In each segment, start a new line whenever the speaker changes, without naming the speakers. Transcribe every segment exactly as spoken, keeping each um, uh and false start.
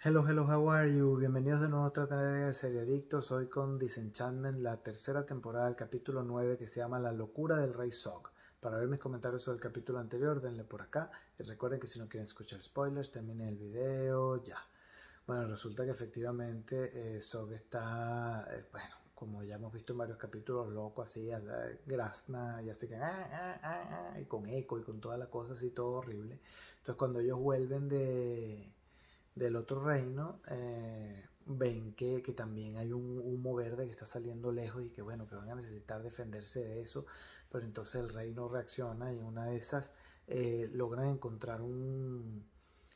Hello, hello, how are you? Bienvenidos de nuevo a otra entrega de Serie Adictos. Hoy con Disenchantment, la tercera temporada del capítulo nueve que se llama La locura del Rey Zog. Para ver mis comentarios sobre el capítulo anterior, denle por acá. Y recuerden que si no quieren escuchar spoilers, terminen el video ya. Bueno, resulta que efectivamente eh, Zog está, eh, bueno, como ya hemos visto en varios capítulos, loco así, eh, grazna y así que, ah, ah, ah, ah, y con eco y con toda la cosa así, todo horrible. Entonces cuando ellos vuelven de del otro reino, eh, ven que, que también hay un humo verde que está saliendo lejos y que bueno, que van a necesitar defenderse de eso, pero entonces el rey no reacciona y en una de esas eh, logran encontrar un,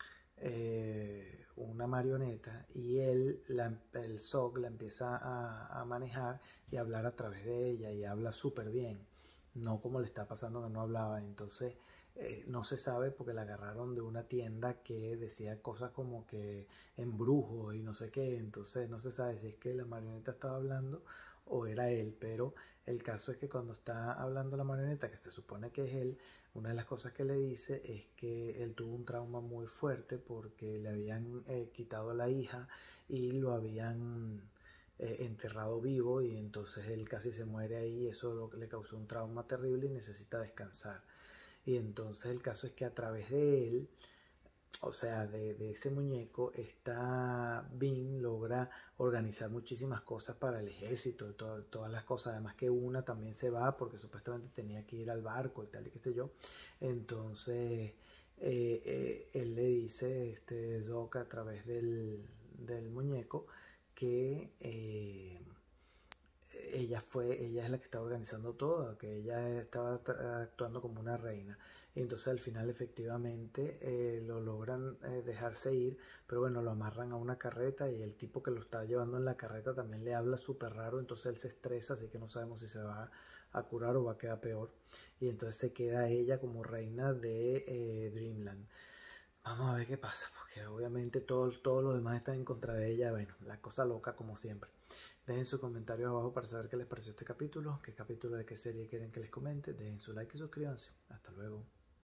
eh, una marioneta y él, la, el Zog la empieza a, a manejar y a hablar a través de ella y habla súper bien, no como le está pasando que no hablaba. Entonces eh, no se sabe porque la agarraron de una tienda que decía cosas como que embrujo y no sé qué, entonces no se sabe si es que la marioneta estaba hablando o era él, pero el caso es que cuando está hablando la marioneta, que se supone que es él, una de las cosas que le dice es que él tuvo un trauma muy fuerte porque le habían eh, quitado a la hija y lo habían eh, enterrado vivo y entonces él casi se muere ahí y eso lo, le causó un trauma terrible y necesita descansar. Y entonces el caso es que a través de él, o sea, de, de ese muñeco, esta Bean logra organizar muchísimas cosas para el ejército, to todas las cosas, además que una también se va porque supuestamente tenía que ir al barco y tal y qué sé yo. Entonces eh, eh, él le dice, este Zog a través del, del muñeco, que eh, ella fue, ella es la que estaba organizando todo, que ella estaba actuando como una reina. Y entonces al final efectivamente eh, lo logran eh, dejarse ir, pero bueno, lo amarran a una carreta y el tipo que lo está llevando en la carreta también le habla súper raro, entonces él se estresa, así que no sabemos si se va a curar o va a quedar peor. Y entonces se queda ella como reina de eh, Dreamland. Vamos a ver qué pasa, porque obviamente todos todo los demás están en contra de ella. Bueno, la cosa loca como siempre. Dejen sus comentarios abajo para saber qué les pareció este capítulo, qué capítulo de qué serie quieren que les comente. Dejen su like y suscríbanse. Hasta luego.